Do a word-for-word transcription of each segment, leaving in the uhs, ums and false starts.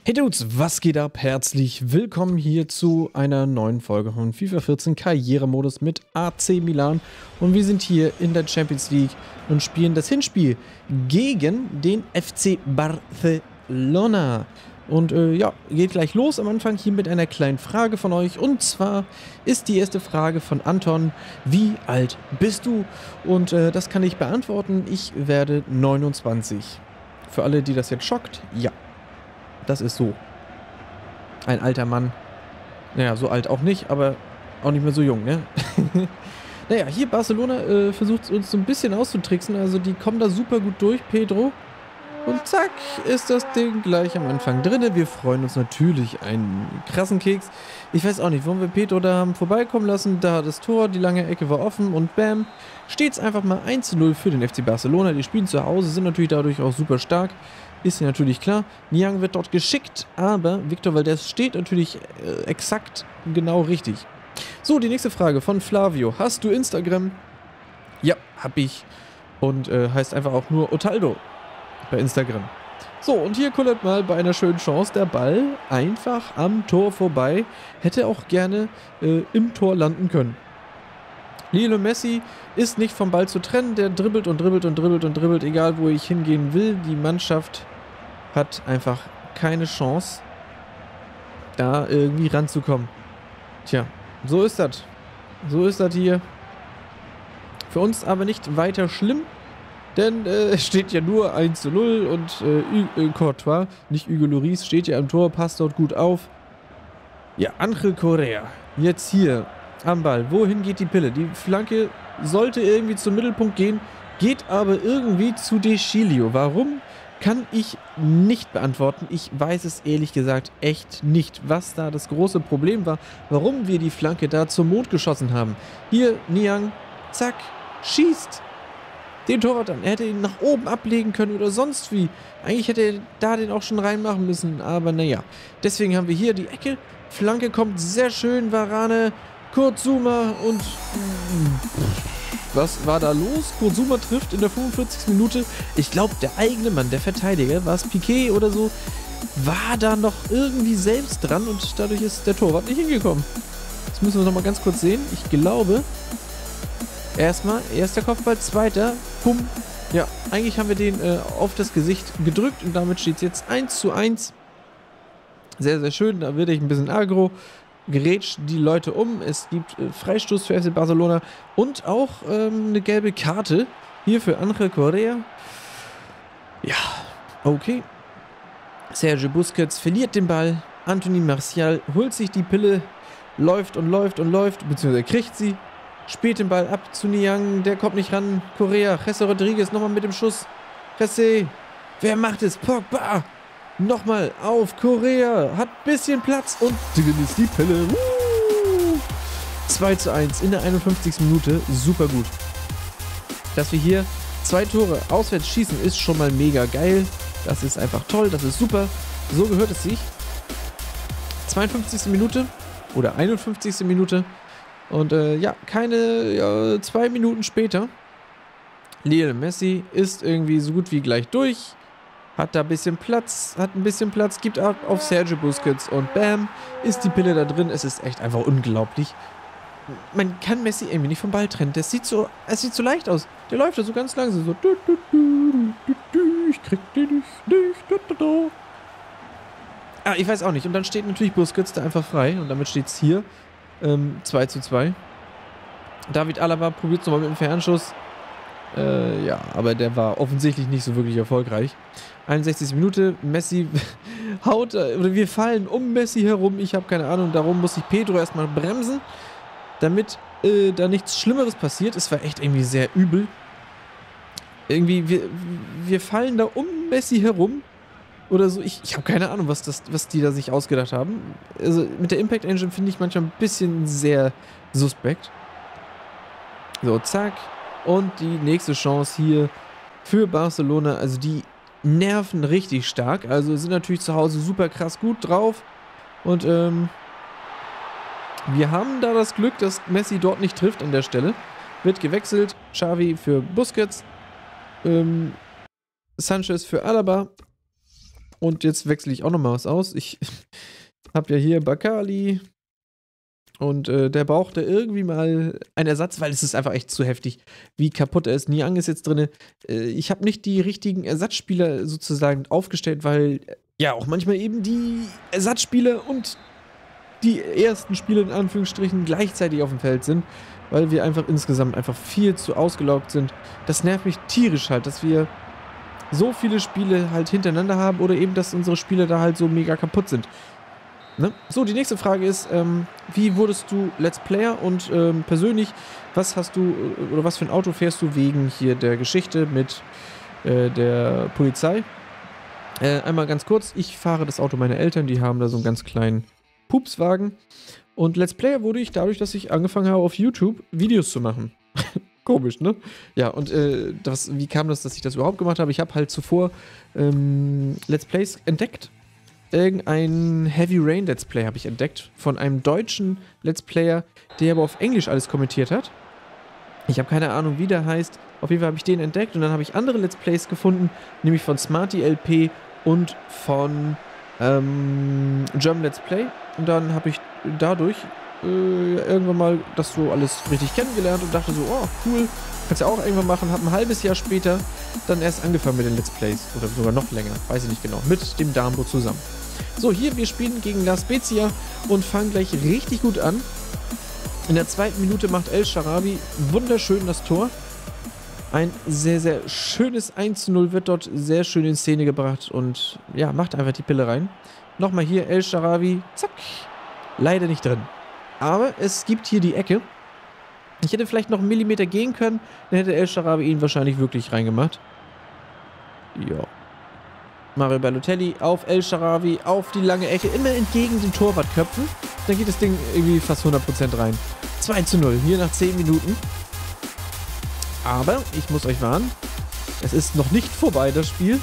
Hey Dudes, was geht ab? Herzlich willkommen hier zu einer neuen Folge von FIFA vierzehn Karrieremodus mit A C Milan. Und wir sind hier in der Champions League und spielen das Hinspiel gegen den F C Barcelona. Und äh, ja, geht gleich los am Anfang hier mit einer kleinen Frage von euch. Und zwar ist die erste Frage von Anton: Wie alt bist du? Und äh, das kann ich beantworten. Ich werde neunundzwanzig. Für alle, die das jetzt schockt, ja. Das ist so. Ein alter Mann. Naja, so alt auch nicht, aber auch nicht mehr so jung, ne? Naja, hier Barcelona äh, versucht uns so ein bisschen auszutricksen. Also die kommen da super gut durch, Pedro. Und zack, ist das Ding gleich am Anfang drin. Wir freuen uns natürlich einen krassen Keks. Ich weiß auch nicht, warum wir Pedro da haben vorbeikommen lassen. Da das Tor, die lange Ecke war offen und bam, steht es einfach mal eins zu null für den F C Barcelona. Die spielen zu Hause, sind natürlich dadurch auch super stark. Ist ja natürlich klar. Niang wird dort geschickt, aber Victor Valdés steht natürlich äh, exakt genau richtig. So, die nächste Frage von Flavio. Hast du Instagram? Ja, hab ich. Und äh, heißt einfach auch nur Otaldo bei Instagram. So, und hier kullert mal bei einer schönen Chance der Ball einfach am Tor vorbei. Hätte auch gerne äh, im Tor landen können. Lionel Messi ist nicht vom Ball zu trennen. Der dribbelt und dribbelt und dribbelt und dribbelt, egal wo ich hingehen will. Die Mannschaft hat einfach keine Chance, da irgendwie ranzukommen. Tja, so ist das. So ist das hier. Für uns aber nicht weiter schlimm, denn äh, es steht ja nur eins zu null und äh, Courtois, nicht Hugo Lloris, steht ja am Tor, passt dort gut auf. Ja, Angel Correa, jetzt hier am Ball. Wohin geht die Pille? Die Flanke sollte irgendwie zum Mittelpunkt gehen, geht aber irgendwie zu De Sciglio. Warum? Kann ich nicht beantworten. Ich weiß es ehrlich gesagt echt nicht, was da das große Problem war, warum wir die Flanke da zum Mond geschossen haben. Hier, Niang, zack, schießt den Torwart an. Er hätte ihn nach oben ablegen können oder sonst wie. Eigentlich hätte er da den auch schon reinmachen müssen, aber naja. Deswegen haben wir hier die Ecke. Flanke kommt sehr schön, Varane, Kurtzuma und... Was war da los? Kurtzuma trifft in der fünfundvierzigsten Minute. Ich glaube, der eigene Mann, der Verteidiger, war es Piqué oder so, war da noch irgendwie selbst dran und dadurch ist der Torwart nicht hingekommen. Das müssen wir nochmal ganz kurz sehen. Ich glaube, erstmal, erster Kopfball, zweiter, pum. Ja, eigentlich haben wir den äh, auf das Gesicht gedrückt und damit steht es jetzt eins zu eins. Sehr, sehr schön, da werde ich ein bisschen aggro. Gerätscht die Leute um. Es gibt äh, Freistoß für F C Barcelona und auch ähm, eine gelbe Karte hier für Angel Correa. Ja, okay. Sergio Busquets verliert den Ball. Anthony Martial holt sich die Pille, läuft und läuft und läuft, beziehungsweise kriegt sie, spielt den Ball ab zu Niang, der kommt nicht ran. Correa, Jesse Rodriguez nochmal mit dem Schuss. Jesse, wer macht es? Pogba! Nochmal auf Correa, hat ein bisschen Platz und drin ist die Pille. Uh! zwei zu eins in der einundfünfzigsten Minute, super gut. Dass wir hier zwei Tore auswärts schießen, ist schon mal mega geil. Das ist einfach toll, das ist super. So gehört es sich. zweiundfünfzigste Minute oder einundfünfzigste Minute. Und äh, ja, keine ja, zwei Minuten später. Lionel Messi ist irgendwie so gut wie gleich durch. Hat da ein bisschen Platz, hat ein bisschen Platz, gibt ab auf Sergio Busquets und bam, ist die Pille da drin. Es ist echt einfach unglaublich. Man kann Messi irgendwie nicht vom Ball trennen. Das sieht so, es sieht so leicht aus. Der läuft da so ganz langsam, so. Du, du, du, du, du, ich krieg den nicht, nicht, du, du, du. Ah, ich weiß auch nicht. Und dann steht natürlich Busquets da einfach frei. Und damit steht es hier ähm, zwei zu zwei. David Alaba probiert es nochmal mit dem Fernschuss. Äh, ja, aber der war offensichtlich nicht so wirklich erfolgreich. einundsechzigste Minute, Messi haut, oder wir fallen um Messi herum, ich habe keine Ahnung, darum muss ich Pedro erstmal bremsen, damit äh, da nichts Schlimmeres passiert. Es war echt irgendwie sehr übel. Irgendwie, wir, wir fallen da um Messi herum oder so. Ich, ich habe keine Ahnung, was, das, was die da sich ausgedacht haben. Also mit der Impact Engine finde ich manchmal ein bisschen sehr suspekt. So, zack. Und die nächste Chance hier für Barcelona. Also die nerven richtig stark. Also sind natürlich zu Hause super krass gut drauf. Und ähm, wir haben da das Glück, dass Messi dort nicht trifft an der Stelle. Wird gewechselt. Xavi für Busquets. Ähm, Sanchez für Alaba. Und jetzt wechsle ich auch nochmal was aus. Ich habe ja hier Bakali. Und äh, der brauchte irgendwie mal einen Ersatz, weil es ist einfach echt zu heftig, wie kaputt er ist. Niang ist jetzt drin. Äh, ich habe nicht die richtigen Ersatzspieler sozusagen aufgestellt, weil ja auch manchmal eben die Ersatzspieler und die ersten Spieler in Anführungsstrichen gleichzeitig auf dem Feld sind, weil wir einfach insgesamt einfach viel zu ausgelaugt sind. Das nervt mich tierisch halt, dass wir so viele Spiele halt hintereinander haben oder eben, dass unsere Spieler da halt so mega kaputt sind. Ne? So, die nächste Frage ist, ähm, wie wurdest du Let's Player und ähm, persönlich, was hast du oder was für ein Auto fährst du wegen hier der Geschichte mit äh, der Polizei? Äh, einmal ganz kurz, ich fahre das Auto meiner Eltern, die haben da so einen ganz kleinen Pupswagen und Let's Player wurde ich dadurch, dass ich angefangen habe auf YouTube Videos zu machen. Komisch, ne? Ja, und äh, das, wie kam das, dass ich das überhaupt gemacht habe? Ich habe halt zuvor ähm, Let's Plays entdeckt. Irgendein Heavy Rain Let's Play habe ich entdeckt von einem deutschen Let's Player, der aber auf Englisch alles kommentiert hat. Ich habe keine Ahnung, wie der heißt. Auf jeden Fall habe ich den entdeckt und dann habe ich andere Let's Plays gefunden, nämlich von Smarty L P und von ähm, German Let's Play. Und dann habe ich dadurch äh, irgendwann mal das so alles richtig kennengelernt und dachte so, oh cool, kannst ja auch irgendwann machen. Habe ein halbes Jahr später dann erst angefangen mit den Let's Plays oder sogar noch länger, weiß ich nicht genau, mit dem Darmbo zusammen. So, hier, wir spielen gegen La Spezia und fangen gleich richtig gut an. In der zweiten Minute macht El Sharawi wunderschön das Tor. Ein sehr, sehr schönes eins zu null wird dort sehr schön in Szene gebracht und ja, macht einfach die Pille rein. Nochmal hier El Sharawi, zack, leider nicht drin. Aber es gibt hier die Ecke. Ich hätte vielleicht noch einen Millimeter gehen können, dann hätte El Sharawi ihn wahrscheinlich wirklich reingemacht. Ja. Mario Balotelli auf El Sharawi, auf die lange Ecke, immer entgegen den Torwartköpfen. Dann geht das Ding irgendwie fast hundert Prozent rein. zwei zu null, hier nach zehn Minuten. Aber, ich muss euch warnen, es ist noch nicht vorbei, das Spiel.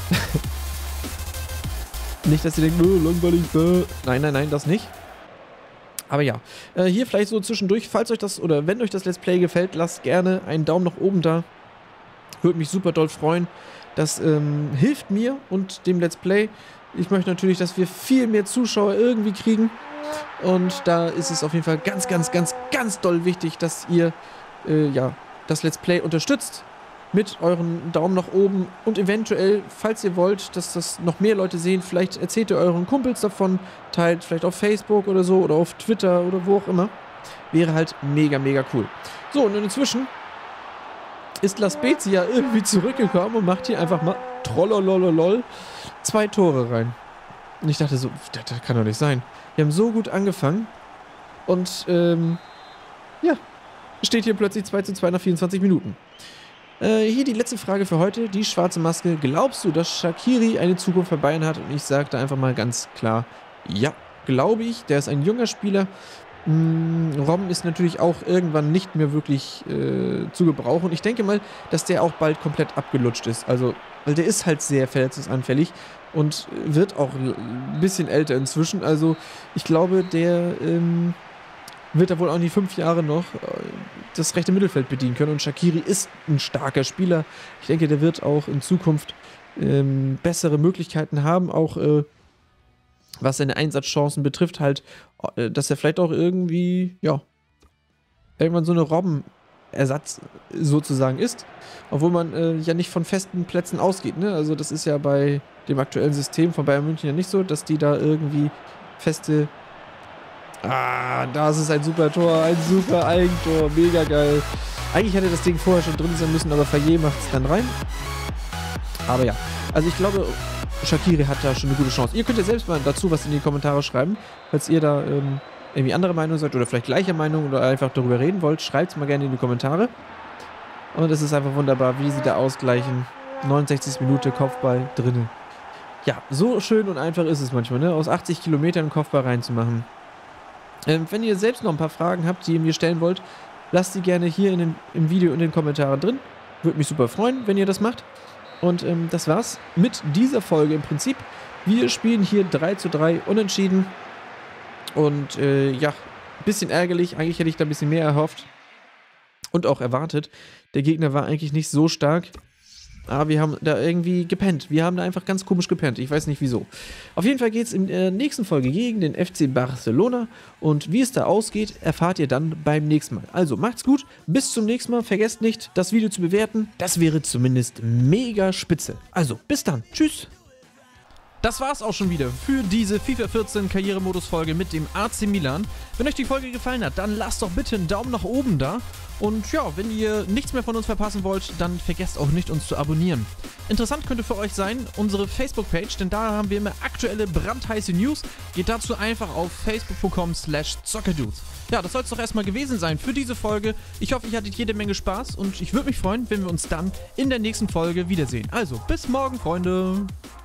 Nicht, dass ihr denkt, oh, langweilig, äh. Nein, nein, nein, das nicht. Aber ja, äh, hier vielleicht so zwischendurch, falls euch das, oder wenn euch das Let's Play gefällt, lasst gerne einen Daumen nach oben da. Würde mich super doll freuen. Das ähm, hilft mir und dem Let's Play. Ich möchte natürlich, dass wir viel mehr Zuschauer irgendwie kriegen. Und da ist es auf jeden Fall ganz, ganz, ganz, ganz doll wichtig, dass ihr äh, ja, das Let's Play unterstützt mit euren Daumen nach oben. Und eventuell, falls ihr wollt, dass das noch mehr Leute sehen, vielleicht erzählt ihr euren Kumpels davon, teilt vielleicht auf Facebook oder so oder auf Twitter oder wo auch immer. Wäre halt mega, mega cool. So, und inzwischen ist La Spezia irgendwie zurückgekommen und macht hier einfach mal trollolololol zwei Tore rein. Und ich dachte so, das, das kann doch nicht sein. Wir haben so gut angefangen und ähm, ja, steht hier plötzlich zwei zu zwei nach vierundzwanzig Minuten. Äh, hier die letzte Frage für heute, die schwarze Maske. Glaubst du, dass Shaqiri eine Zukunft bei Bayern hat? Und ich sage da einfach mal ganz klar, ja, glaube ich. Der ist ein junger Spieler. Robben ist natürlich auch irgendwann nicht mehr wirklich äh, zu gebrauchen. Und ich denke mal, dass der auch bald komplett abgelutscht ist. Also, weil der ist halt sehr verletzungsanfällig und wird auch ein bisschen älter inzwischen. Also, ich glaube, der ähm, wird da wohl auch nicht fünf Jahre noch äh, das rechte Mittelfeld bedienen können. Und Shaqiri ist ein starker Spieler. Ich denke, der wird auch in Zukunft ähm, bessere Möglichkeiten haben, auch äh, was seine Einsatzchancen betrifft, halt, dass er vielleicht auch irgendwie, ja, irgendwann so eine Robben-Ersatz sozusagen ist. Obwohl man äh, ja nicht von festen Plätzen ausgeht, ne? Also das ist ja bei dem aktuellen System von Bayern München ja nicht so, dass die da irgendwie feste... Ah, das ist ein super Tor, ein super Eigentor, mega geil. Eigentlich hätte das Ding vorher schon drin sein müssen, aber Faye macht es dann rein. Aber ja, also ich glaube... Shaqiri hat da schon eine gute Chance. Ihr könnt ja selbst mal dazu was in die Kommentare schreiben, falls ihr da ähm, irgendwie andere Meinung seid oder vielleicht gleiche Meinung oder einfach darüber reden wollt. Schreibt es mal gerne in die Kommentare. Und es ist einfach wunderbar, wie sie da ausgleichen. neunundsechzigste Minute, Kopfball drinne. Ja, so schön und einfach ist es manchmal, ne? Aus achtzig Kilometern einen Kopfball reinzumachen. Ähm, wenn ihr selbst noch ein paar Fragen habt, die ihr mir stellen wollt, lasst sie gerne hier in den, im Video in den Kommentaren drin. Würde mich super freuen, wenn ihr das macht. Und ähm, das war's mit dieser Folge im Prinzip. Wir spielen hier drei zu drei unentschieden. Und äh, ja, ein bisschen ärgerlich. Eigentlich hätte ich da ein bisschen mehr erhofft. Und auch erwartet. Der Gegner war eigentlich nicht so stark. Aber wir haben da irgendwie gepennt. Wir haben da einfach ganz komisch gepennt. Ich weiß nicht wieso. Auf jeden Fall geht es in der nächsten Folge gegen den F C Barcelona. Und wie es da ausgeht, erfahrt ihr dann beim nächsten Mal. Also macht's gut. Bis zum nächsten Mal. Vergesst nicht, das Video zu bewerten. Das wäre zumindest mega spitze. Also, bis dann. Tschüss. Das war's auch schon wieder für diese FIFA vierzehn Karrieremodus-Folge mit dem A C Milan. Wenn euch die Folge gefallen hat, dann lasst doch bitte einen Daumen nach oben da. Und ja, wenn ihr nichts mehr von uns verpassen wollt, dann vergesst auch nicht, uns zu abonnieren. Interessant könnte für euch sein, unsere Facebook-Page, denn da haben wir immer aktuelle, brandheiße News. Geht dazu einfach auf facebook punkt com slash zockerdudes. Ja, das soll es doch erstmal gewesen sein für diese Folge. Ich hoffe, ihr hattet jede Menge Spaß und ich würde mich freuen, wenn wir uns dann in der nächsten Folge wiedersehen. Also, bis morgen, Freunde!